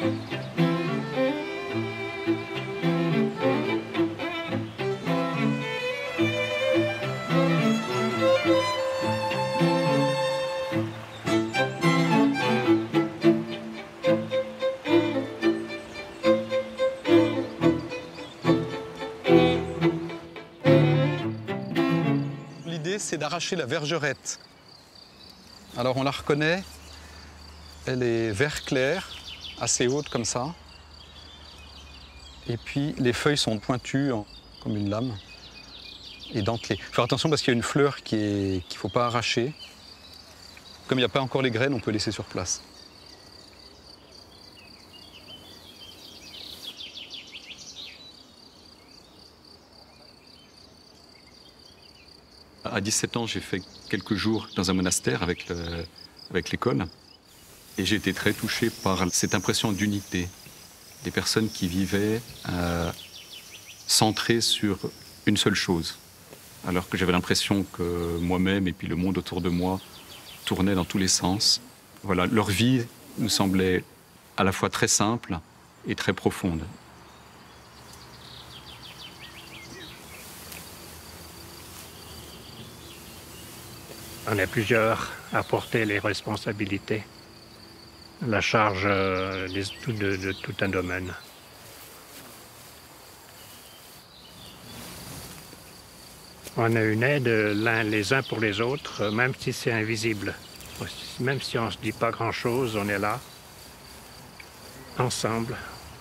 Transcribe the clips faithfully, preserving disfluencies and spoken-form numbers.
L'idée, c'est d'arracher la vergerette. Alors on la reconnaît, elle est vert clair, assez haute comme ça. Et puis les feuilles sont pointues en- comme une lame et dentelées. Il faut faire attention parce qu'il y a une fleur qui est- qu'il ne faut pas arracher. Comme il n'y a pas encore les graines, on peut laisser sur place. À dix-sept ans, j'ai fait quelques jours dans un monastère avec le- avec l'école. Et j'ai été très touché par cette impression d'unité. Des personnes qui vivaient euh, centrées sur une seule chose. Alors que j'avais l'impression que moi-même et puis le monde autour de moi tournait dans tous les sens. Voilà, leur vie me semblait à la fois très simple et très profonde. On est plusieurs à porter les responsabilités, la charge euh, de, de, de tout un domaine. On a une aide l'un les uns pour les autres, même si c'est invisible. Même si on ne se dit pas grand-chose, on est là, ensemble.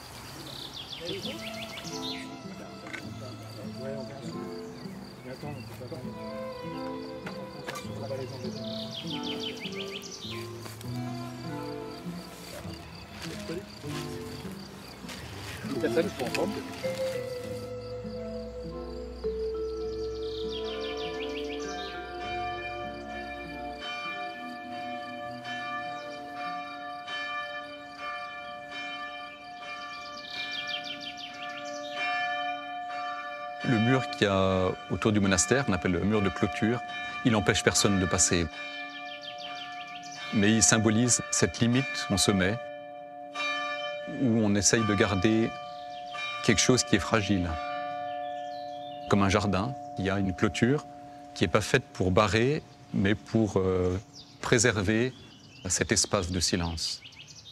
Le mur qu'il y a autour du monastère, qu'on appelle le mur de clôture, il n'empêche personne de passer. Mais il symbolise cette limite qu'on se met, où on essaye de garder quelque chose qui est fragile. Comme un jardin, il y a une clôture qui n'est pas faite pour barrer, mais pour euh, préserver cet espace de silence.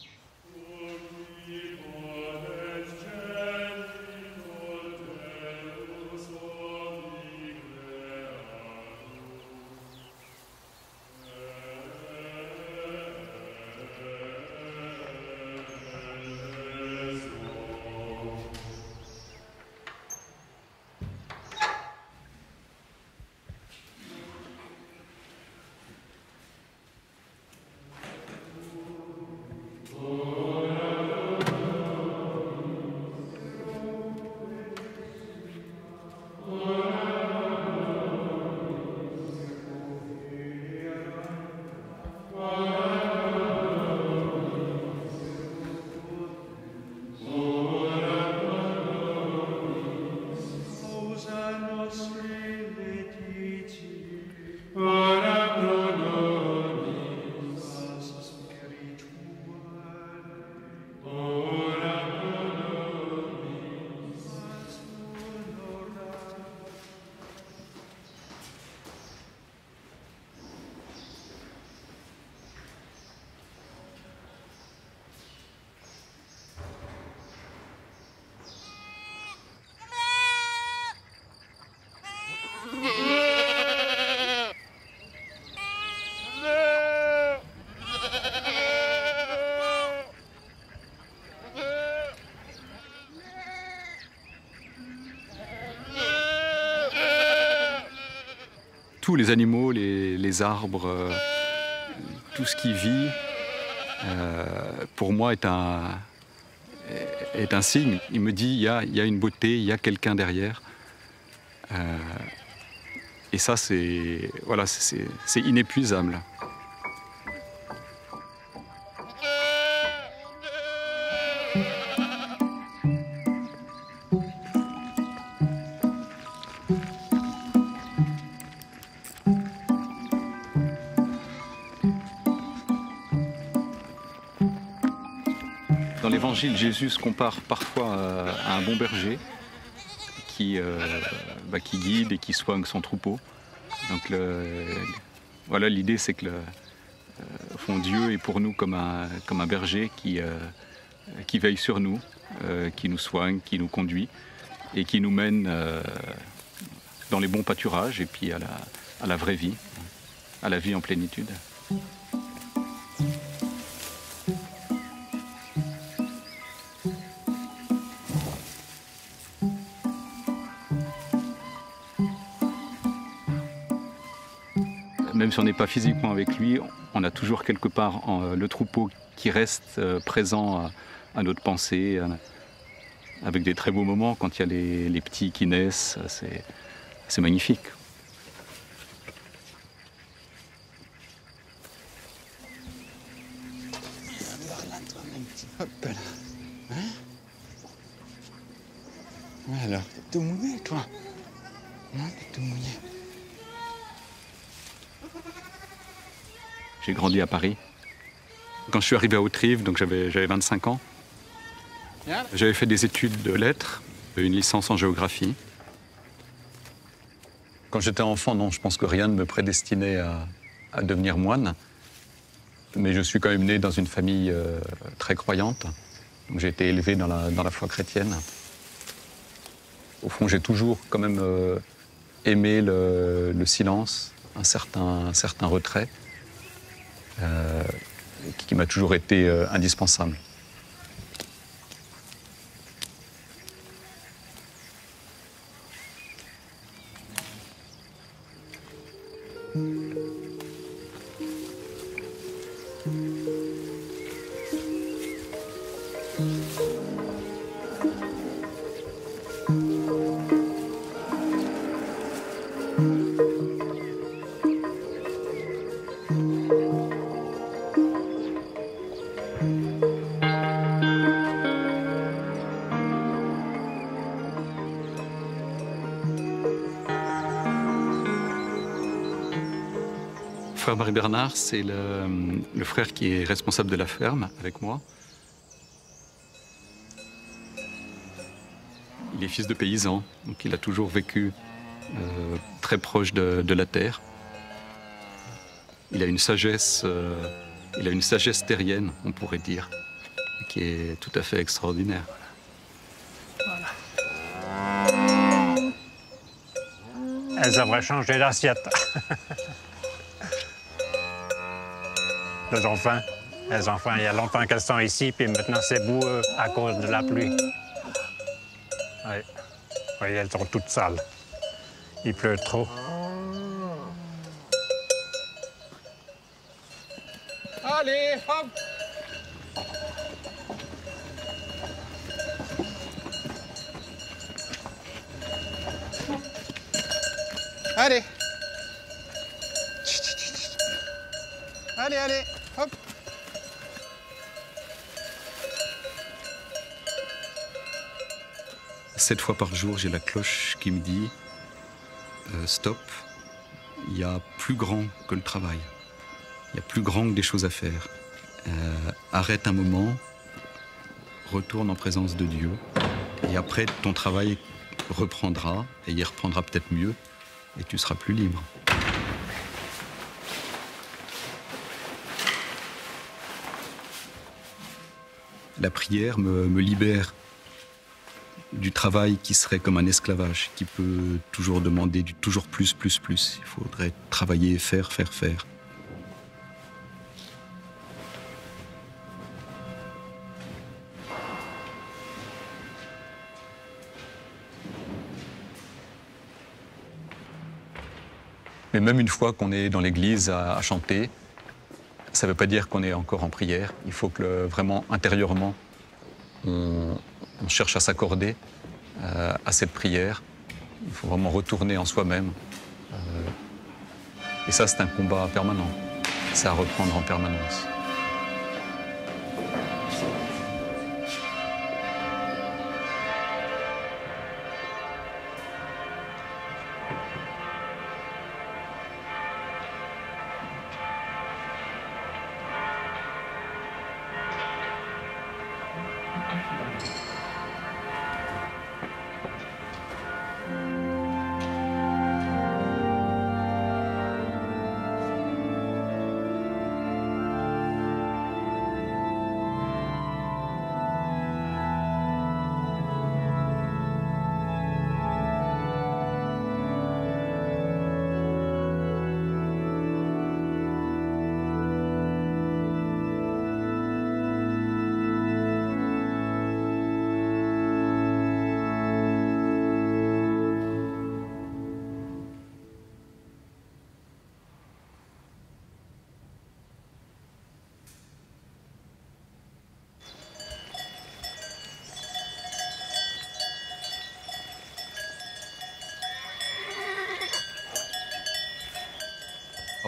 Tous les animaux, les, les arbres, euh, tout ce qui vit, euh, pour moi est un, est un signe. Il me dit il y a, il y a une beauté, il y a quelqu'un derrière. Euh, et ça, c'est voilà, c'est, c'est inépuisable. Dans l'Évangile, Jésus se compare parfois à un bon berger qui, euh, bah, qui guide et qui soigne son troupeau. Donc le, voilà, l'idée c'est que le, euh, fond, Dieu est pour nous comme un, comme un berger qui, euh, qui veille sur nous, euh, qui nous soigne, qui nous conduit et qui nous mène euh, dans les bons pâturages et puis à la, à la vraie vie, à la vie en plénitude. Même si on n'est pas physiquement avec lui, on a toujours quelque part en, le troupeau qui reste euh, présent à, à notre pensée, à, avec des très beaux moments quand il y a les, les petits qui naissent, c'est, c'est magnifique. Hop là. Hein? Alors, t'es tout mouillé, toi? Non, t'es tout mouillé. J'ai grandi à Paris. Quand je suis arrivé à Hauterive, donc j'avais, j'avais vingt-cinq ans, j'avais fait des études de lettres, une licence en géographie. Quand j'étais enfant, non, je pense que rien ne me prédestinait à, à devenir moine. Mais je suis quand même né dans une famille euh, très croyante. Donc j'ai été élevé dans la, dans la foi chrétienne. Au fond, j'ai toujours quand même euh, aimé le, le silence, un certain, un certain retrait. Euh, qui m'a toujours été euh, indispensable. Frère Marie-Bernard, c'est le, le frère qui est responsable de la ferme avec moi. Il est fils de paysan, donc il a toujours vécu euh, très proche de, de la terre. Il a une sagesse, euh, il a une sagesse terrienne, on pourrait dire, qui est tout à fait extraordinaire. Voilà. Elles aimeraient changer d'assiette. Les enfants, les enfants, il y a longtemps qu'elles sont ici, puis maintenant c'est boueux à cause de la pluie. Oui. Oui, elles sont toutes sales. Il pleut trop. Allez, hop! Allez! Allez, allez, hop! Sept fois par jour, j'ai la cloche qui me dit euh, stop, il y a plus grand que le travail. Il y a plus grand que des choses à faire. Euh, arrête un moment, retourne en présence de Dieu, et après ton travail reprendra, et il reprendra peut-être mieux, et tu seras plus libre. La prière me, me libère du travail qui serait comme un esclavage, qui peut toujours demander du toujours plus, plus, plus. Il faudrait travailler, faire, faire, faire. Mais même une fois qu'on est dans l'église à, à chanter, ça ne veut pas dire qu'on est encore en prière. Il faut que le, vraiment, intérieurement, on, on cherche à s'accorder euh, à cette prière. Il faut vraiment retourner en soi-même. Euh, et ça, c'est un combat permanent. C'est à reprendre en permanence.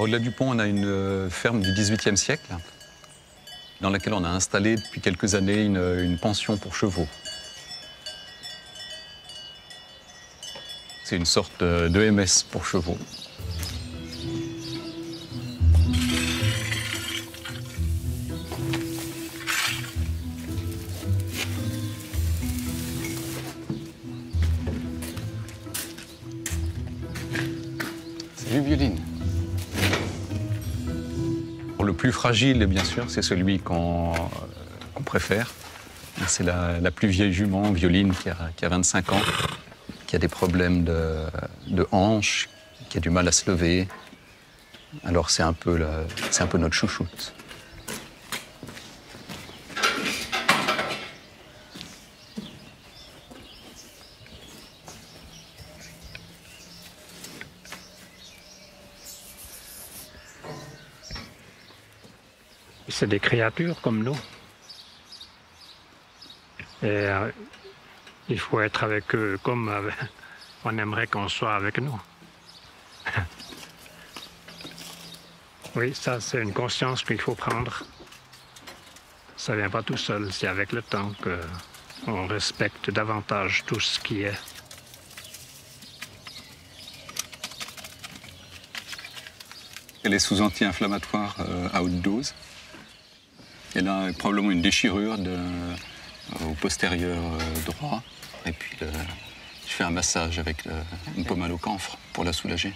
Au-delà du pont, on a une ferme du dix-huitième siècle dans laquelle on a installé depuis quelques années une, une pension pour chevaux. C'est une sorte d'E M S pour chevaux. Salut Violine. Pour le plus fragile, bien sûr, c'est celui qu'on qu'on préfère. C'est la, la plus vieille jument, Violine, qui a, qui a vingt-cinq ans, qui a des problèmes de, de hanches, qui a du mal à se lever. Alors c'est un peu, la, c'est un peu notre chouchoute. C'est des créatures comme nous. Et euh, il faut être avec eux comme euh, on aimerait qu'on soit avec nous. Oui, ça c'est une conscience qu'il faut prendre. Ça ne vient pas tout seul, c'est avec le temps qu'on respecte davantage tout ce qui est. Elle est sous anti-inflammatoire euh, à haute dose. Elle a probablement une déchirure de, euh, au postérieur euh, droit. Et puis le, je fais un massage avec le, une pommade au camphre pour la soulager.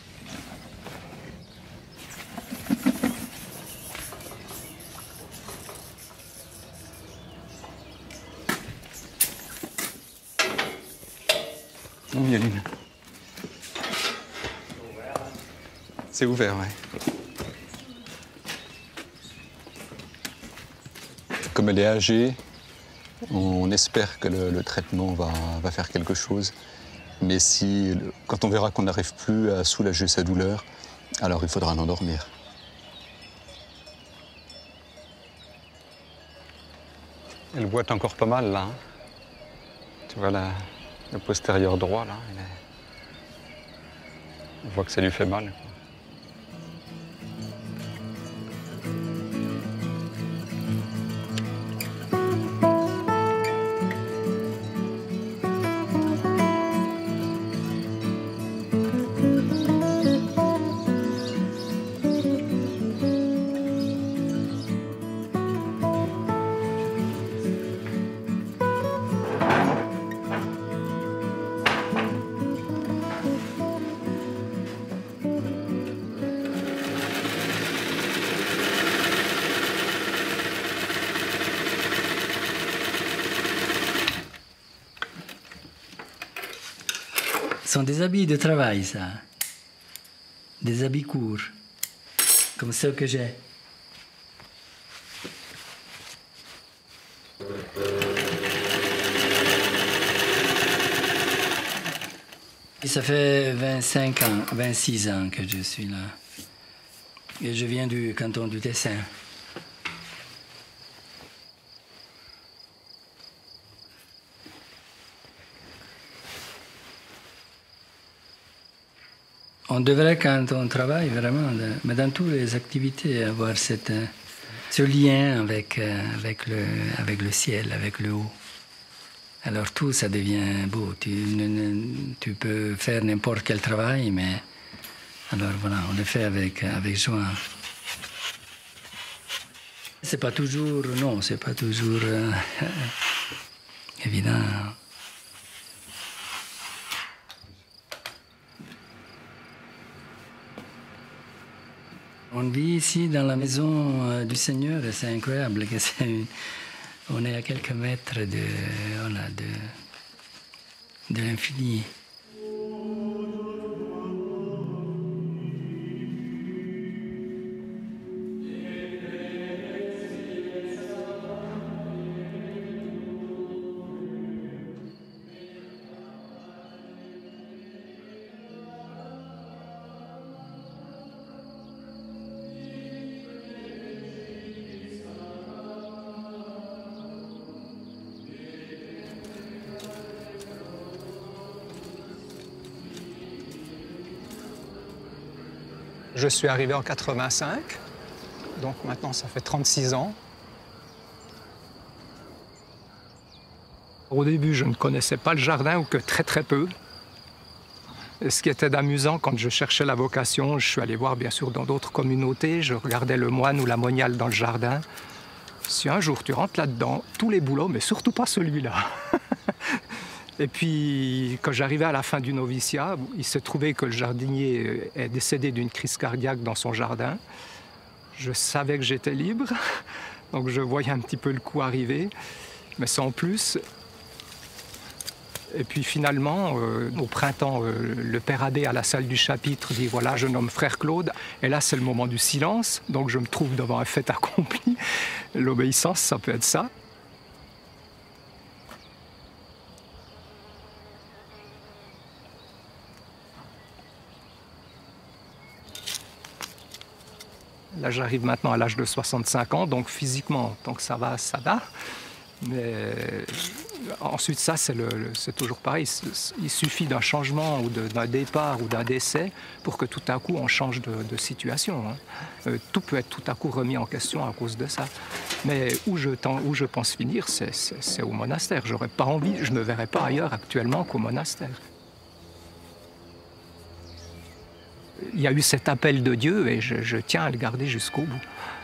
Oh, Violine. C'est ouvert, ouais. Comme elle est âgée, on espère que le, le traitement va, va faire quelque chose. Mais si, quand on verra qu'on n'arrive plus à soulager sa douleur, alors il faudra l'endormir. Elle boite encore pas mal, là. Hein. Tu vois, la, le postérieur droit, là. Il est... On voit que ça lui fait mal. Quoi. Ce sont des habits de travail, ça. Des habits courts, comme ceux que j'ai. Et ça fait vingt-cinq ans, vingt-six ans que je suis là. Et je viens du canton du Tessin. On devrait, quand on travaille vraiment, mais dans toutes les activités, avoir cette, ce lien avec, avec, le, avec le ciel, avec le haut. Alors tout, ça devient beau. Tu, tu peux faire n'importe quel travail, mais alors voilà, on le fait avec, avec joie. C'est pas toujours, non, c'est pas toujours euh, évident. On vit ici dans la maison du Seigneur et c'est incroyable. Que c'est une... On est à quelques mètres de, voilà, de, de l'infini. Je suis arrivé en quatre-vingt-cinq, donc maintenant ça fait trente-six ans. Au début, je ne connaissais pas le jardin ou que très très peu. Et ce qui était amusant, quand je cherchais la vocation, je suis allé voir bien sûr dans d'autres communautés, je regardais le moine ou la moniale dans le jardin. Si un jour tu rentres là-dedans, tous les boulots, mais surtout pas celui-là. Et puis, quand j'arrivais à la fin du noviciat, il se trouvait que le jardinier est décédé d'une crise cardiaque dans son jardin. Je savais que j'étais libre, donc je voyais un petit peu le coup arriver, mais sans plus. Et puis finalement, euh, au printemps, euh, le père Abbé à la salle du chapitre dit « Voilà, je nomme frère Claude ». Et là, c'est le moment du silence, donc je me trouve devant un fait accompli. L'obéissance, ça peut être ça. Là, j'arrive maintenant à l'âge de soixante-cinq ans, donc physiquement, tant que ça va, ça va. Mais ensuite, ça, c'est, le, le, c'est toujours pareil. Il suffit d'un changement ou de, d'un départ ou d'un décès pour que tout à coup, on change de, de situation. Hein. Euh, tout peut être tout à coup remis en question à cause de ça. Mais où je, tends, où je pense finir, c'est, c'est, c'est au monastère. J'aurais pas envie, je ne me verrais pas ailleurs actuellement qu'au monastère. Il y a eu cet appel de Dieu et je, je tiens à le garder jusqu'au bout.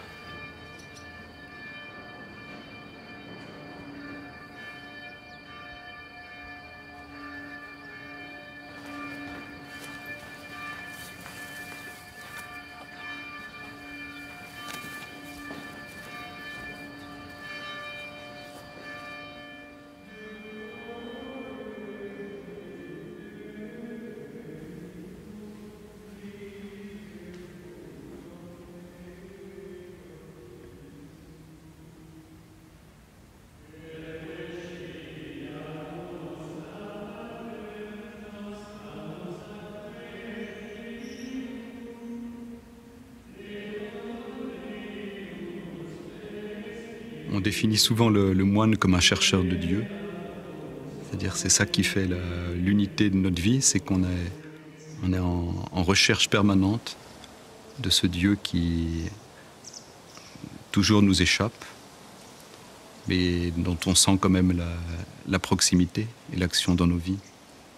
On définit souvent le, le moine comme un chercheur de Dieu. C'est-à-dire c'est ça qui fait la, l'unité de notre vie, c'est qu'on est, on est en, en recherche permanente de ce Dieu qui toujours nous échappe, mais dont on sent quand même la, la proximité et l'action dans nos vies.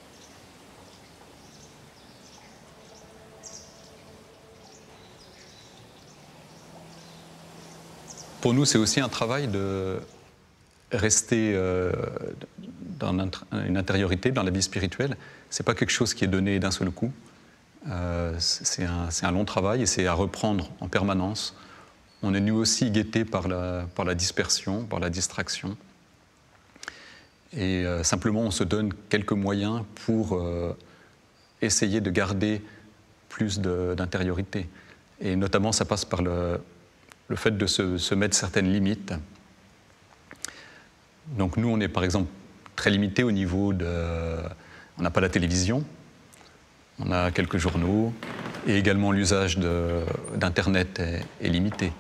Pour nous, c'est aussi un travail de rester euh, dans une intériorité, dans la vie spirituelle. Ce n'est pas quelque chose qui est donné d'un seul coup. Euh, c'est, un, c'est un long travail et c'est à reprendre en permanence. On est nous aussi guettés par la, par la dispersion, par la distraction. Et euh, simplement, on se donne quelques moyens pour euh, essayer de garder plus de, d'intériorité. Et notamment, ça passe par le... le fait de se, se mettre certaines limites. Donc nous, on est par exemple très limité au niveau de... On n'a pas la télévision, on a quelques journaux, et également l'usage de, d'Internet est, est limité.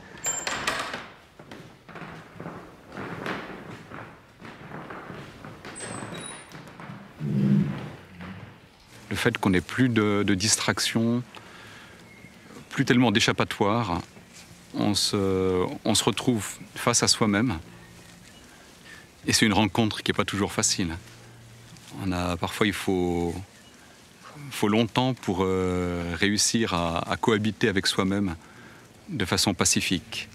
Le fait qu'on n'ait plus de, de distraction, plus tellement d'échappatoire, On se, on se retrouve face à soi-même. Et c'est une rencontre qui n'est pas toujours facile. On a, parfois, il faut, faut longtemps pour euh, réussir à, à cohabiter avec soi-même de façon pacifique.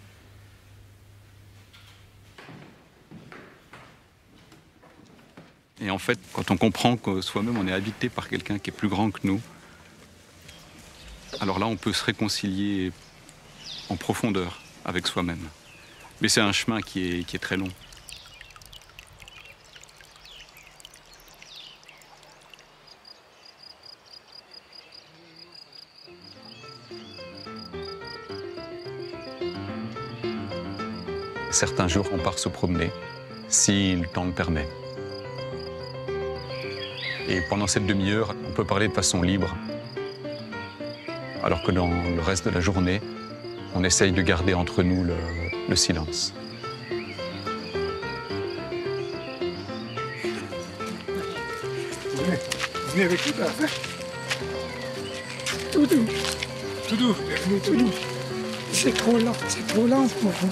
Et en fait, quand on comprend que soi-même, on est habité par quelqu'un qui est plus grand que nous, alors là, on peut se réconcilier en profondeur avec soi-même. Mais c'est un chemin qui est, qui est très long. Certains jours, on part se promener, si le temps le permet. Et pendant cette demi-heure, on peut parler de façon libre, alors que dans le reste de la journée, on essaye de garder entre nous le, le silence. Venez, venez avec nous, là. Tout, tout. tout doux. Tout doux. C'est trop lent, c'est trop lent pour vous.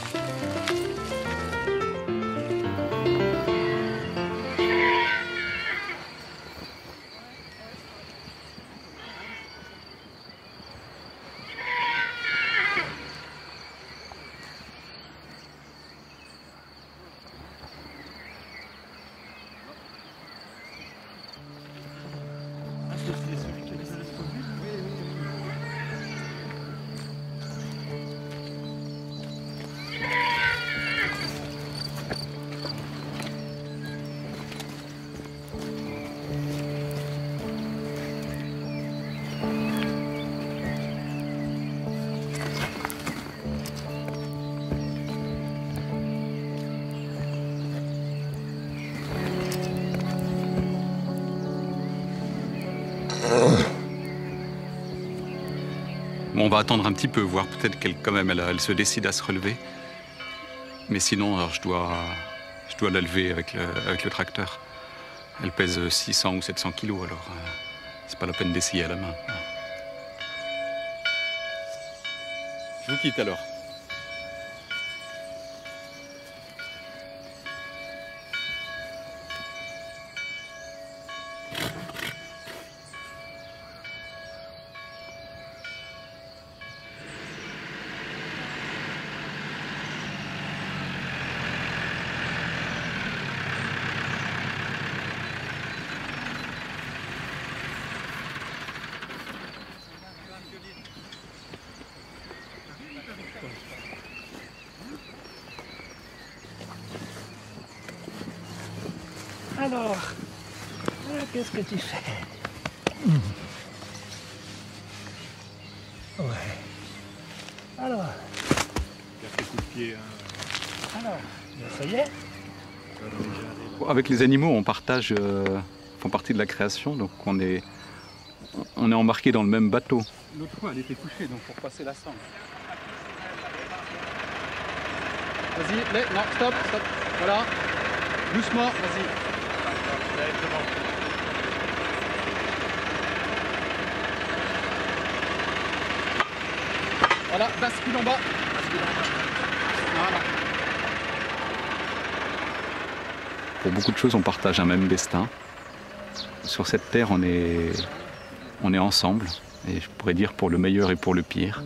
Bon, on va attendre un petit peu, voir peut-être qu'elle quand même elle, elle se décide à se relever. Mais sinon, alors, je dois, je dois la lever avec le, avec le tracteur. Elle pèse six cents ou sept cents kilos, alors euh, c'est pas la peine d'essayer à la main. Je vous quitte alors. Alors, qu'est-ce que tu fais? Ouais. Alors. Alors, ça y est. Avec les animaux, on partage, euh, font partie de la création, donc on est, on est embarqué dans le même bateau. L'autre fois, elle était couchée, donc pour passer la sangle. Vas-y, les- non, stop, stop. Voilà. Doucement, vas-y. Voilà, bascule en bas. Voilà. Pour beaucoup de choses, on partage un même destin. Sur cette terre, on est, on est ensemble, et je pourrais dire pour le meilleur et pour le pire.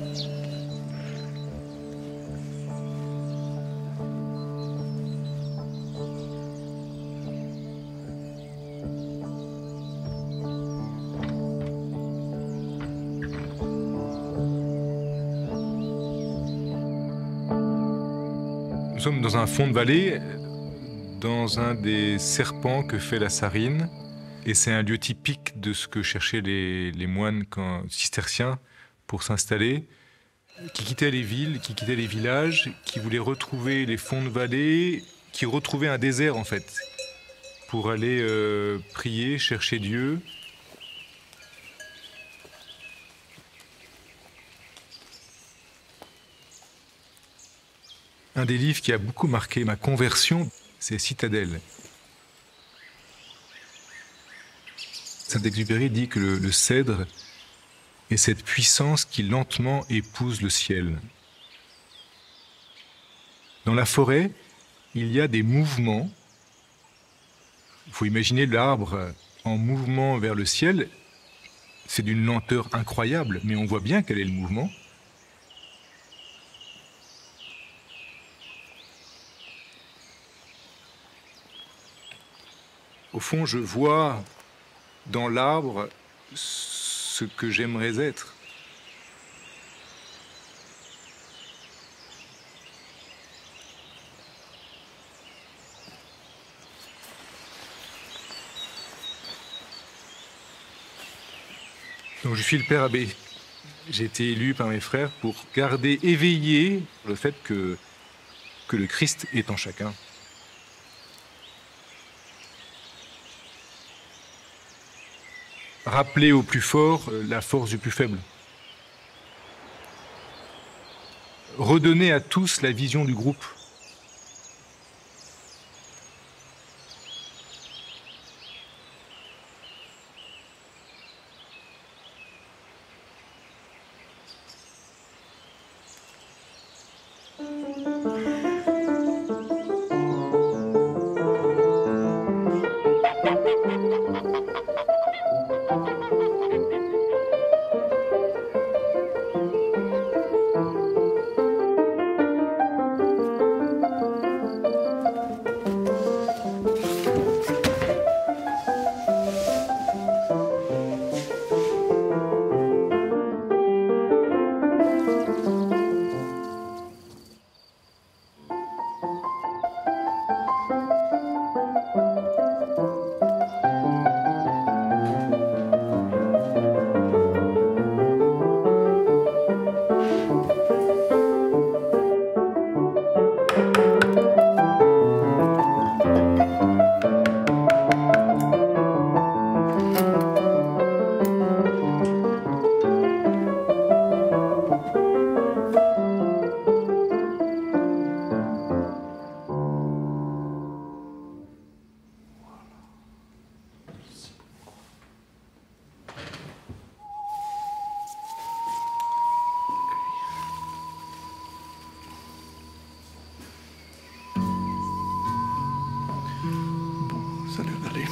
Nous sommes dans un fond de vallée, dans un des serpents que fait la Sarine. Et c'est un lieu typique de ce que cherchaient les, les moines quand, cisterciens pour s'installer, qui quittaient les villes, qui quittaient les villages, qui voulaient retrouver les fonds de vallée, qui retrouvaient un désert en fait, pour aller euh, prier, chercher Dieu. Un des livres qui a beaucoup marqué ma conversion, c'est Citadelle. Saint-Exupéry dit que le, le cèdre est cette puissance qui lentement épouse le ciel. Dans la forêt, il y a des mouvements. Il faut imaginer l'arbre en mouvement vers le ciel. C'est d'une lenteur incroyable, mais on voit bien quel est le mouvement. Au fond, je vois dans l'arbre ce que j'aimerais être. Donc je suis le Père Abbé. J'ai été élu par mes frères pour garder éveillé le fait que, que le Christ est en chacun. Rappeler au plus fort la force du plus faible. Redonner à tous la vision du groupe. Ça devrait aller.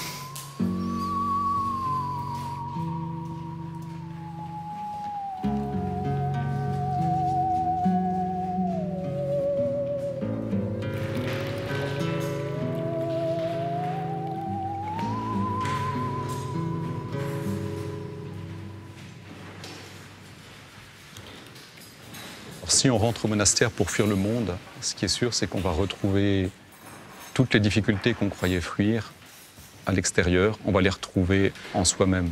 Alors, si on rentre au monastère pour fuir le monde, ce qui est sûr, c'est qu'on va retrouver toutes les difficultés qu'on croyait fuir à l'extérieur, on va les retrouver en soi-même.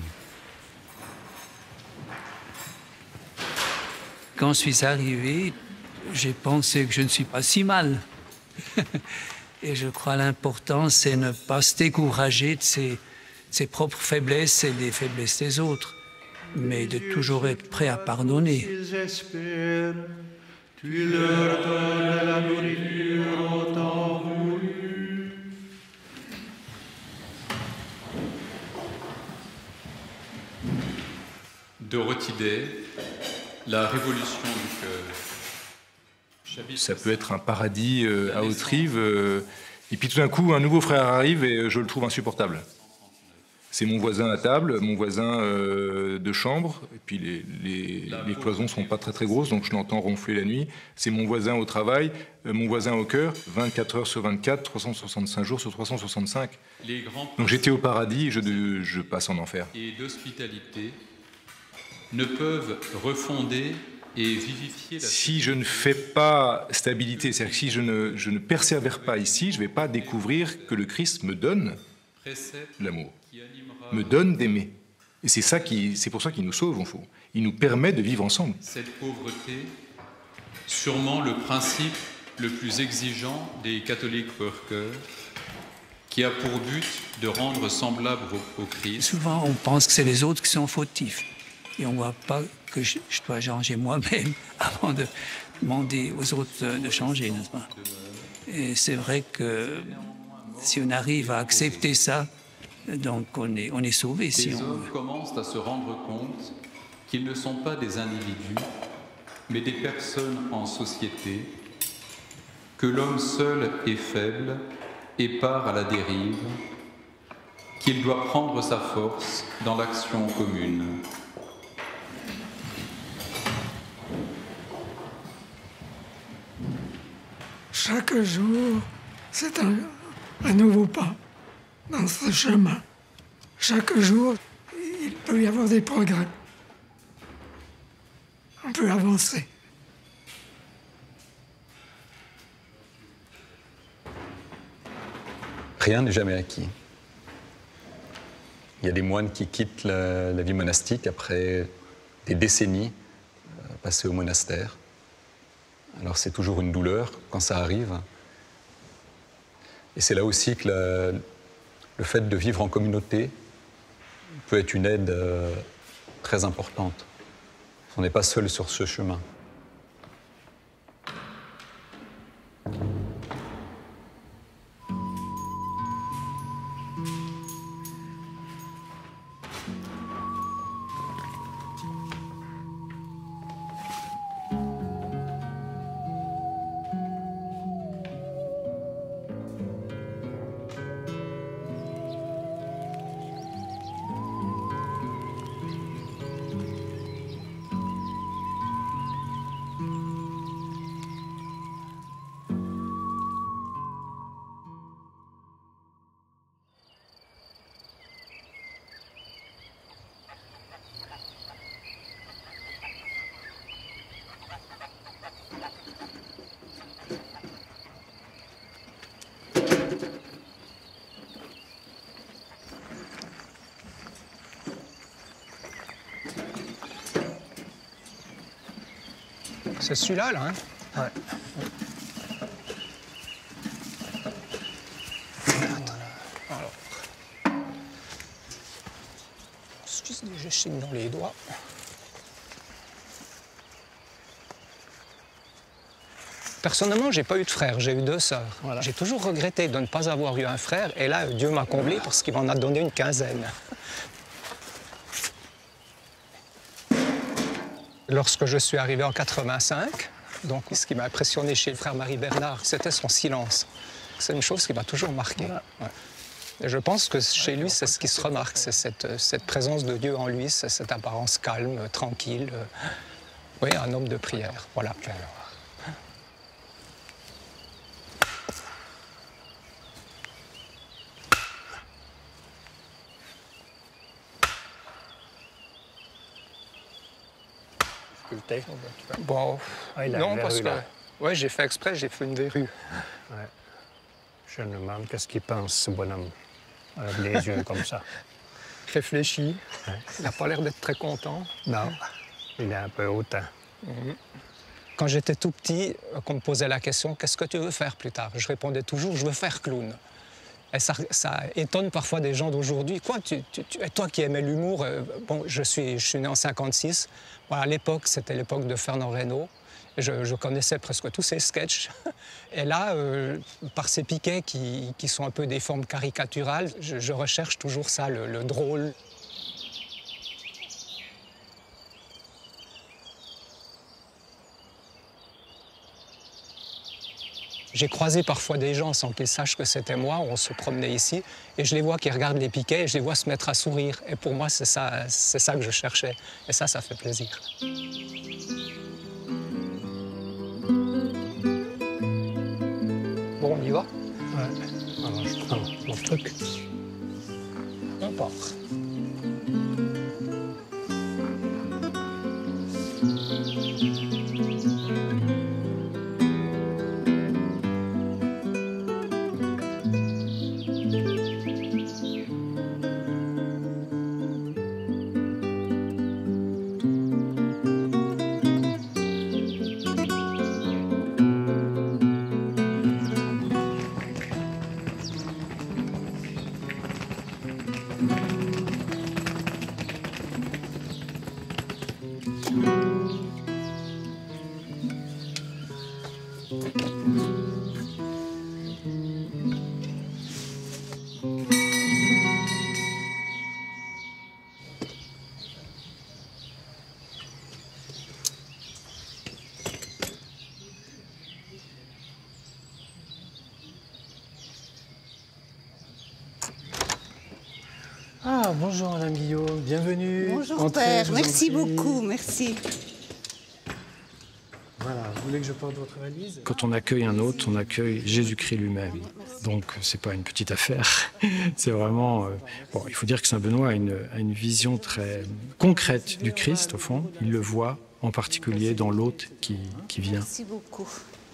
Quand je suis arrivé, j'ai pensé que je ne suis pas si mal. Et je crois l'important, c'est ne pas se décourager de ses, ses propres faiblesses et des faiblesses des autres, mais de toujours être prêt à pardonner. Tu leur donnes la nourriture au temps voulu. Dorothy Day, La révolution du cœur. Ça peut être un paradis euh, à Haute-Rive, euh, et puis tout d'un coup, un nouveau frère arrive et je le trouve insupportable. C'est mon voisin à table, mon voisin euh, de chambre, et puis les, les, les cloisons ne sont pas très très grosses, donc je l'entends ronfler la nuit. C'est mon voisin au travail, euh, mon voisin au cœur, vingt-quatre heures sur vingt-quatre, trois cent soixante-cinq jours sur trois cent soixante-cinq. Donc j'étais au paradis, je, je passe en enfer. Et d'hospitalité ne peuvent refonder et vivifier la... Si je ne fais pas stabilité, c'est-à-dire que si je ne, je ne persévère pas ici, je ne vais pas découvrir que le Christ me donne l'amour, me donne d'aimer. Et c'est ça qui, c'est pour ça qu'il nous sauve, en fond. Il nous permet de vivre ensemble. Cette pauvreté, sûrement le principe le plus exigeant des catholiques workers, qui a pour but de rendre semblable au, au Christ. Souvent, on pense que c'est les autres qui sont fautifs. Et on ne voit pas que je, je dois changer moi-même avant de demander aux autres de changer, n'est-ce pas? Et c'est vrai que si on arrive à accepter ça, donc on est, on est sauvé. Les si on... hommes commencent à se rendre compte qu'ils ne sont pas des individus, mais des personnes en société, que l'homme seul est faible et part à la dérive, qu'il doit prendre sa force dans l'action commune. Chaque jour, c'est un, un nouveau pas dans ce chemin. Chaque jour, il peut y avoir des progrès. On peut avancer. Rien n'est jamais acquis. Il y a des moines qui quittent la, la vie monastique après des décennies euh, passées au monastère. Alors c'est toujours une douleur quand ça arrive. Et c'est là aussi que la, le fait de vivre en communauté peut être une aide euh, très importante. On n'est pas seul sur ce chemin. C'est celui-là, là, hein? Ouais. Je chigne dans les doigts. Personnellement, j'ai pas eu de frère, j'ai eu deux sœurs. Voilà. J'ai toujours regretté de ne pas avoir eu un frère, et là, Dieu m'a comblé parce qu'il m'en a donné une quinzaine. Lorsque je suis arrivé en quatre-vingt-cinq, donc ce qui m'a impressionné chez le frère Marie-Bernard, c'était son silence. C'est une chose qui m'a toujours marqué. Voilà. Ouais. Et je pense que chez lui, c'est ce qui se remarque, c'est cette, cette présence de Dieu en lui, c'est cette apparence calme, tranquille. Oui, un homme de prière, voilà. Bon, ah, non, parce que ouais, j'ai fait exprès, j'ai fait une verrue. Ouais. Je me demande qu'est-ce qu'il pense, ce bonhomme, avec les yeux comme ça. Réfléchi. Ouais. Il n'a pas l'air d'être très content. Non, il est un peu hautain. Mmh. Quand j'étais tout petit, qu'on me posait la question « Qu'est-ce que tu veux faire plus tard ?» Je répondais toujours « Je veux faire clown ». Et ça, ça étonne parfois des gens d'aujourd'hui. Quoi, tu, tu, tu, toi qui aimais l'humour, euh, bon, je suis, je suis né en cinquante-six. Voilà, à l'époque, c'était l'époque de Fernand Reynaud. Je, je connaissais presque tous ses sketchs. Et là, euh, par ces piquets qui, qui sont un peu des formes caricaturales, je, je recherche toujours ça, le, le drôle. J'ai croisé parfois des gens sans qu'ils sachent que c'était moi, on se promenait ici, et je les vois qui regardent les piquets et je les vois se mettre à sourire. Et pour moi, c'est ça, c'est ça que je cherchais. Et ça, ça fait plaisir. Bon, on y va? Ouais. Alors, je prends mon truc. On part. Ah, bonjour Madame Guillaume, bienvenue. Bonjour Entrez, Père, merci beaucoup, merci. Voilà, vous voulez que je porte votre valise? Quand on accueille un autre, on accueille Jésus-Christ lui-même. Donc c'est pas une petite affaire, c'est vraiment... Euh, bon, il faut dire que Saint-Benoît a une, a une vision très concrète du Christ, au fond. Il le voit en particulier dans l'hôte qui, qui vient. Merci beaucoup.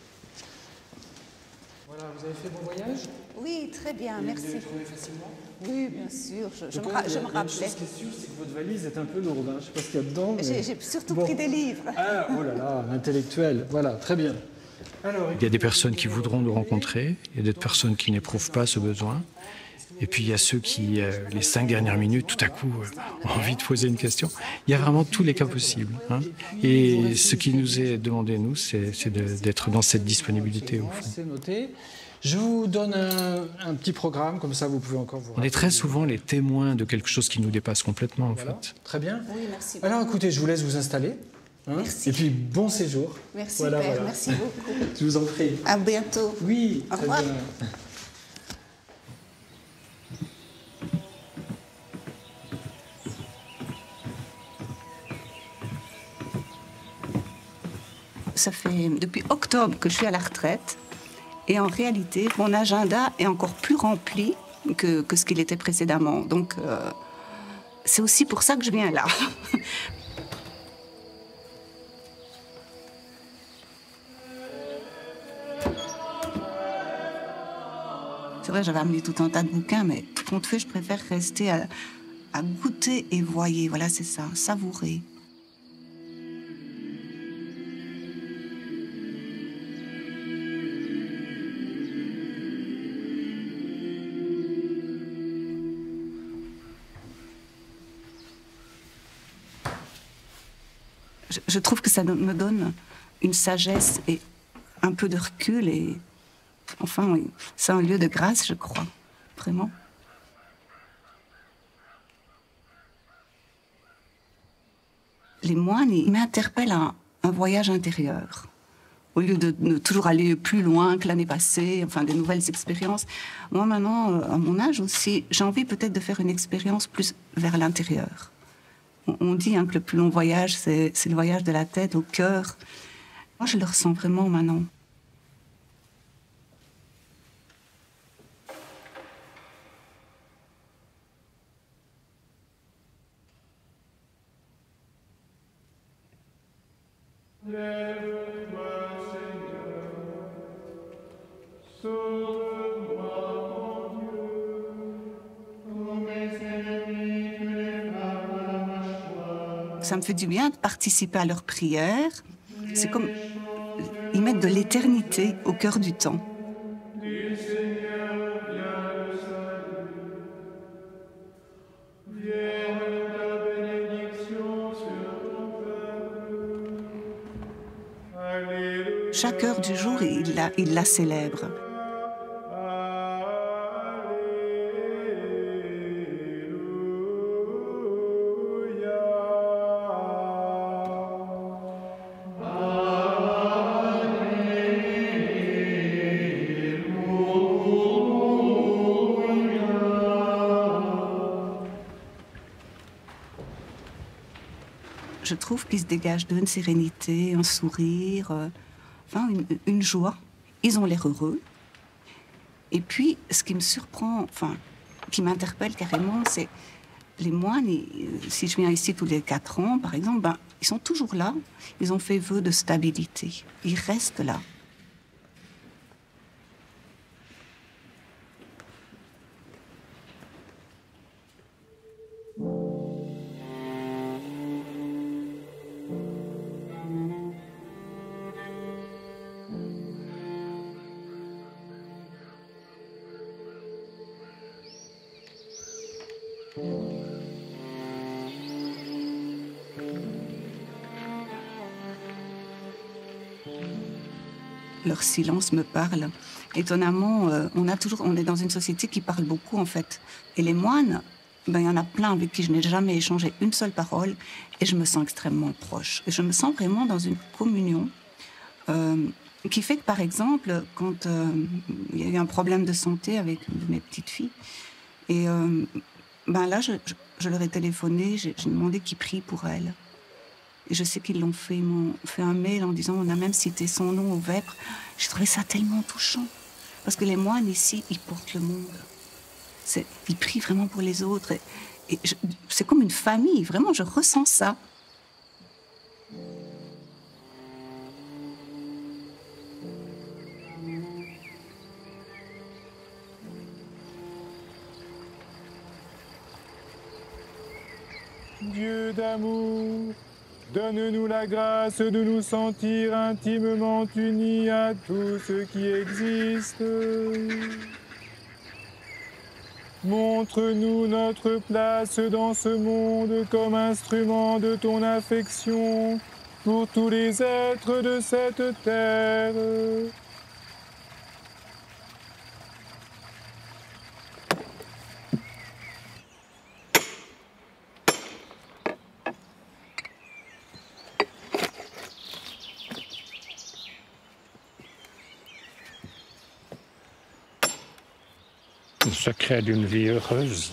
Voilà, vous avez fait bon voyage? Oui, très bien, et merci. Vous l'avez trouvé facilement? Oui, bien sûr, je, je, me, quoi, je me rappelais. Une chose qui est sûre, c'est que votre valise est un peu lourde. Hein. Je ne sais pas ce qu'il y a dedans. Mais... J'ai surtout bon. pris des livres. Ah, oh là là, intellectuel. Voilà, très bien. Alors, il y a des personnes qui voudront nous rencontrer, il y a d'autres personnes qui n'éprouvent pas ce besoin. Et puis il y a ceux qui, euh, les cinq dernières minutes, tout à coup, euh, ont envie de poser une question. Il y a vraiment tous les cas possibles. Hein. Et ce qui nous est demandé, nous, c'est d'être dans cette disponibilité, au fond. C'est noté. Je vous donne un, un petit programme, comme ça vous pouvez encore vous... On est très souvent les témoins de quelque chose qui nous dépasse complètement, en voilà. fait. Très bien. Oui, merci. Alors écoutez, je vous laisse vous installer. Hein. Merci. Et puis bon séjour. Merci voilà, Père, voilà. merci beaucoup. Je vous en prie. À bientôt. Oui, au très revoir. bien. Ça fait depuis octobre que je suis à la retraite. Et en réalité, mon agenda est encore plus rempli que, que ce qu'il était précédemment. Donc, euh, c'est aussi pour ça que je viens là. C'est vrai, j'avais amené tout un tas de bouquins, mais tout compte fait, je préfère rester à, à goûter et voyer. Voilà, c'est ça, savourer. je, je trouve que ça me donne une sagesse et un peu de recul. Et enfin, oui, c'est un lieu de grâce, je crois, vraiment. Les moines, ils m'interpellent à un, un voyage intérieur. Au lieu de, de toujours aller plus loin que l'année passée, enfin des nouvelles expériences. Moi maintenant, à mon âge aussi, j'ai envie peut-être de faire une expérience plus vers l'intérieur. On, on dit hein, que le plus long voyage, c'est le voyage de la tête au cœur. Moi, je le ressens vraiment maintenant. Ça me fait du bien de participer à leurs prières. C'est comme ils mettent de l'éternité au cœur du temps. Chaque heure du jour, il la, il la célèbre. Je trouve qu'il se dégage d'eux une sérénité, un sourire, euh, enfin une, une joie. Ils ont l'air heureux. Et puis, ce qui me surprend, enfin, qui m'interpelle carrément, c'est les moines. Et, si je viens ici tous les quatre ans, par exemple, ben, ils sont toujours là. Ils ont fait vœu de stabilité. Ils restent là. Leur silence me parle. Étonnamment, euh, on, a toujours, on est dans une société qui parle beaucoup, en fait. Et les moines, ben, il y en a plein avec qui je n'ai jamais échangé une seule parole, et je me sens extrêmement proche. Et je me sens vraiment dans une communion euh, qui fait que, par exemple, quand euh, il y a eu un problème de santé avec une de mes petites filles, et euh, ben là, je, je, je leur ai téléphoné, j'ai demandé qu'ils prient pour elle. Et je sais qu'ils l'ont fait, ils m'ont fait un mail en disant, on a même cité son nom au Vêpres. J'ai trouvé ça tellement touchant. Parce que les moines ici, ils portent le monde. Ils prient vraiment pour les autres. Et, et c'est comme une famille, vraiment, je ressens ça. Dieu d'amour, donne-nous la grâce de nous sentir intimement unis à tout ce qui existe. Montre-nous notre place dans ce monde comme instrument de ton affection pour tous les êtres de cette terre. Le secret d'une vie heureuse,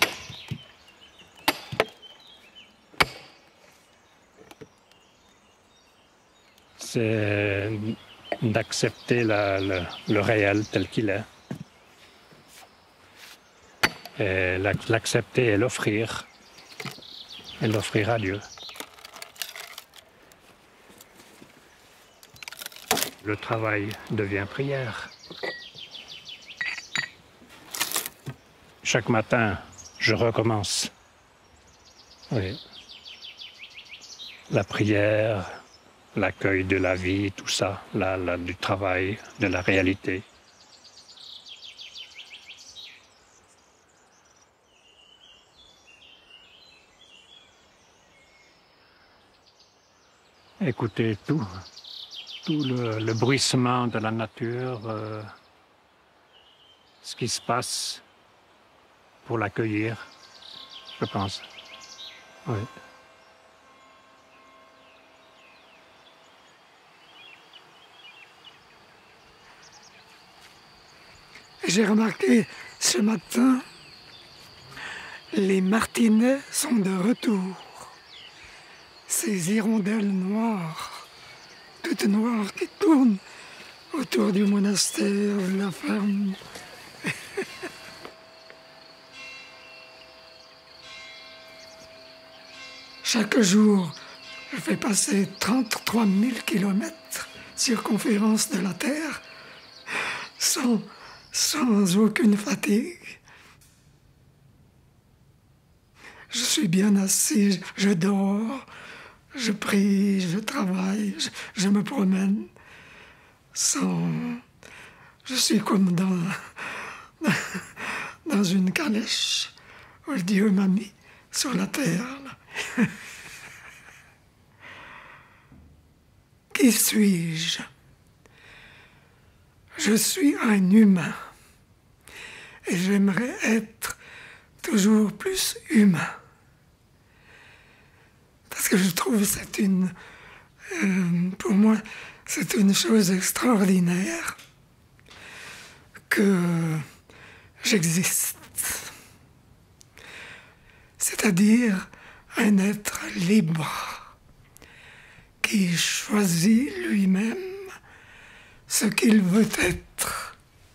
c'est d'accepter le, le réel tel qu'il est. Et l'accepter et l'offrir, et l'offrir à Dieu. Le travail devient prière. Chaque matin, je recommence. Oui. La prière, l'accueil de la vie, tout ça, la, la, du travail, de la réalité. écouter tout, tout le, le bruissement de la nature, euh, ce qui se passe pour l'accueillir, je pense. Oui. J'ai remarqué ce matin, les martinets sont de retour. Ces hirondelles noires, toutes noires qui tournent autour du monastère, de la ferme. Chaque jour, je fais passer trente-trois mille kilomètres circonférence de la Terre sans, sans aucune fatigue. Je suis bien assis, je dors, je prie, je travaille, je, je me promène sans... Je suis comme dans, dans une calèche où Dieu m'a mis sur la terre. Là. Qui suis-je? Je suis un humain et j'aimerais être toujours plus humain. Parce que je trouve que c'est une... Euh, pour moi, c'est une chose extraordinaire que j'existe. C'est-à-dire un être libre qui choisit lui-même ce qu'il veut être.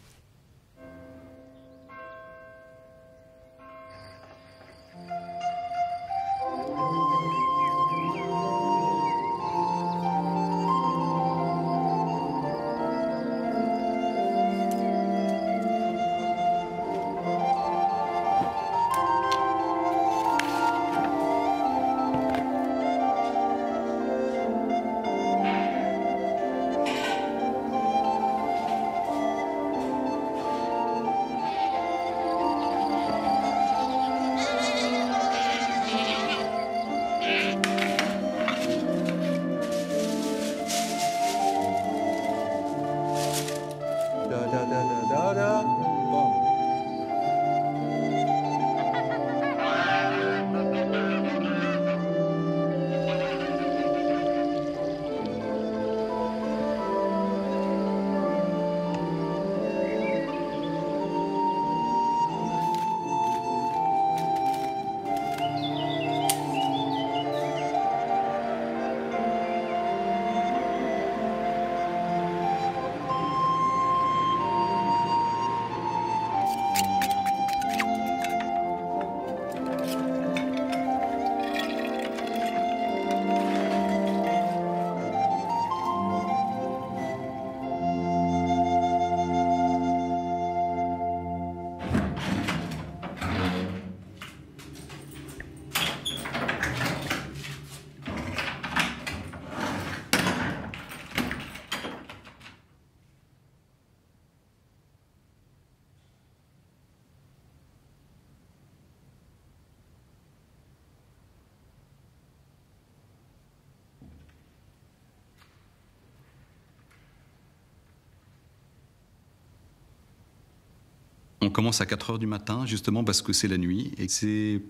On commence à quatre heures du matin, justement parce que c'est la nuit. Et c'est,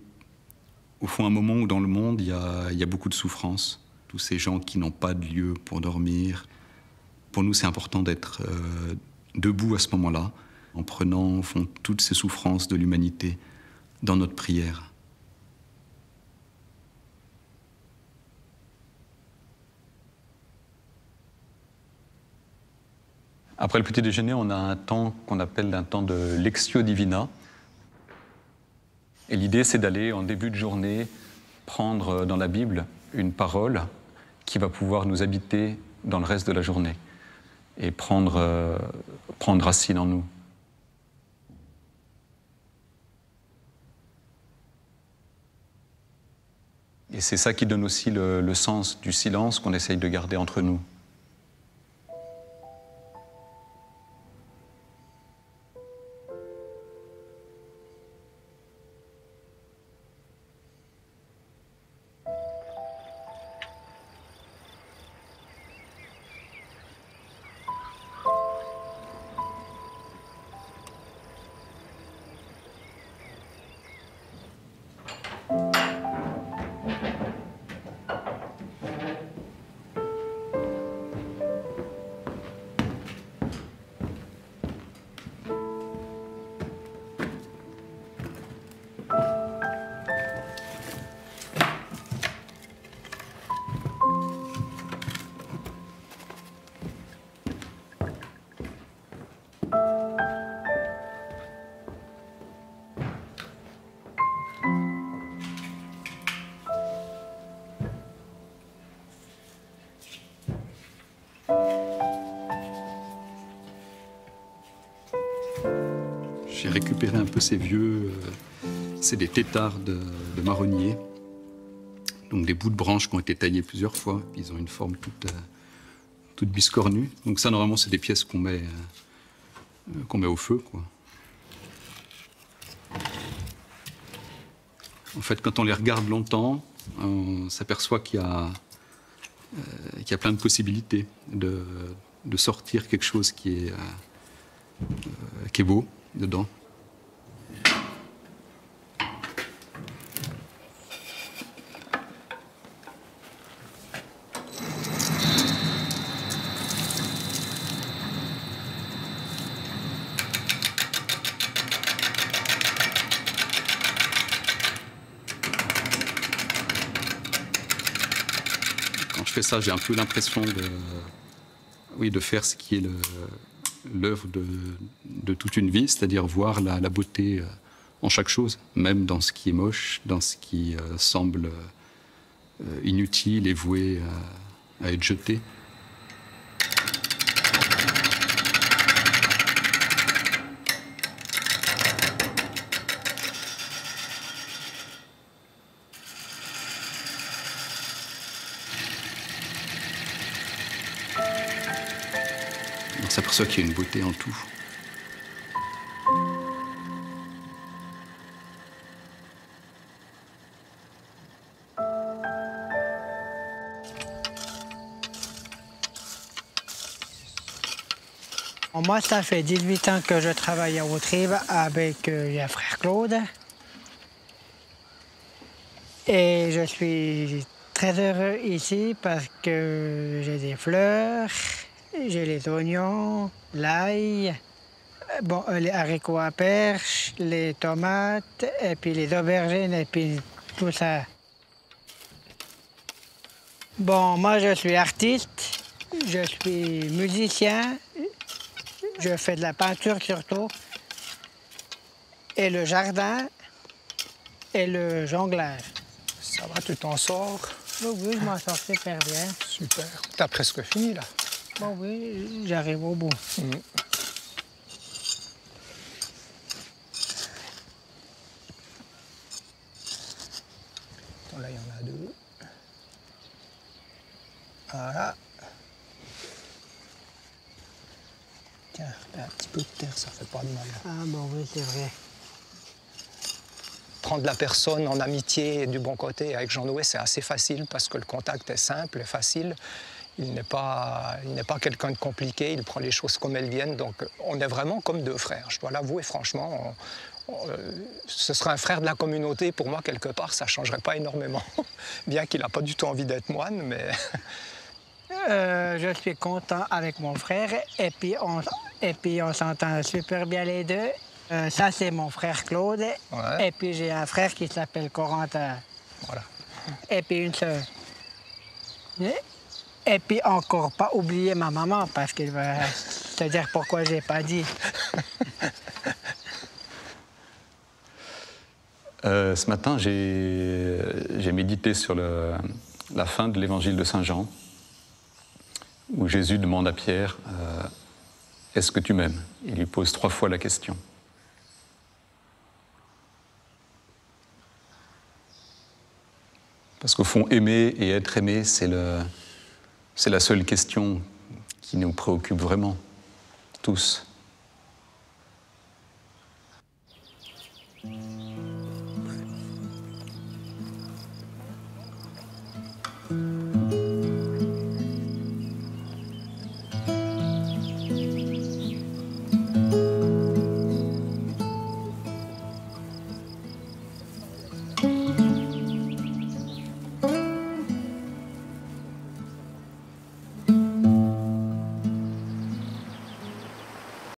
au fond, un moment où dans le monde, il y a, il y a beaucoup de souffrance. Tous ces gens qui n'ont pas de lieu pour dormir. Pour nous, c'est important d'être euh, debout à ce moment-là, en prenant, au fond, toutes ces souffrances de l'humanité dans notre prière. Après le petit déjeuner, on a un temps qu'on appelle un temps de Lectio Divina. Et l'idée, c'est d'aller, en début de journée, prendre dans la Bible une parole qui va pouvoir nous habiter dans le reste de la journée et prendre, euh, prendre racine en nous. Et c'est ça qui donne aussi le, le sens du silence qu'on essaye de garder entre nous. J'ai récupéré un peu ces vieux, euh, c'est des têtards de, de marronniers, donc des bouts de branches qui ont été taillés plusieurs fois, ils ont une forme toute, euh, toute biscornue. Donc ça, normalement, c'est des pièces qu'on met, euh, qu'on met au feu, quoi. En fait, quand on les regarde longtemps, on s'aperçoit qu'il y a, euh, qu'il y a plein de possibilités de, de sortir quelque chose qui est, euh, euh, qui est beau dedans. Quand je fais ça, j'ai un peu l'impression de, oui, de faire ce qui est l'œuvre de, de toute une vie, c'est-à-dire voir la, la beauté en chaque chose, même dans ce qui est moche, dans ce qui euh, semble euh, inutile et voué à, à être jeté. On s'aperçoit qu'il y a une beauté en tout. Moi, ça fait dix-huit ans que je travaille à Haute-Rive avec euh, le frère Claude. Et je suis très heureux ici parce que j'ai des fleurs, j'ai les oignons, l'ail, bon, les haricots à perche, les tomates, et puis les aubergines, et puis tout ça. Bon, moi, je suis artiste, je suis musicien, je fais de la peinture surtout, et le jardin, et le jonglage. Ça va, tu t'en sors? Oui, oui, je m'en sors super bien. Super. T'as presque fini, là. Bon, oui, j'arrive au bout. Mmh. Attends, là, il y en a deux. Voilà. Tiens, un petit peu de terre, ça fait pas de mal. Ah bon, oui, c'est vrai. Prendre la personne en amitié et du bon côté avec Jean-Noé, c'est assez facile parce que le contact est simple et facile. Il n'est pas, il n'est pas quelqu'un de compliqué, il prend les choses comme elles viennent. Donc on est vraiment comme deux frères, je dois l'avouer franchement. On, on, ce serait un frère de la communauté, pour moi, quelque part, ça ne changerait pas énormément. Bien qu'il n'a pas du tout envie d'être moine, mais... Euh, je suis content avec mon frère et puis on, et puis on s'entend super bien les deux. Euh, ça, c'est mon frère Claude. Ouais. Et puis j'ai un frère qui s'appelle Corentin. Voilà. Et puis une sœur. Et, et puis encore pas oublier ma maman parce qu'elle va te dire pourquoi j'ai pas dit. Euh, ce matin, j'ai médité sur le, la fin de l'évangile de Saint Jean, où Jésus demande à Pierre euh, « Est-ce que tu m'aimes ?» Il lui pose trois fois la question. Parce qu'au fond, aimer et être aimé, c'est la seule question qui nous préoccupe vraiment, tous.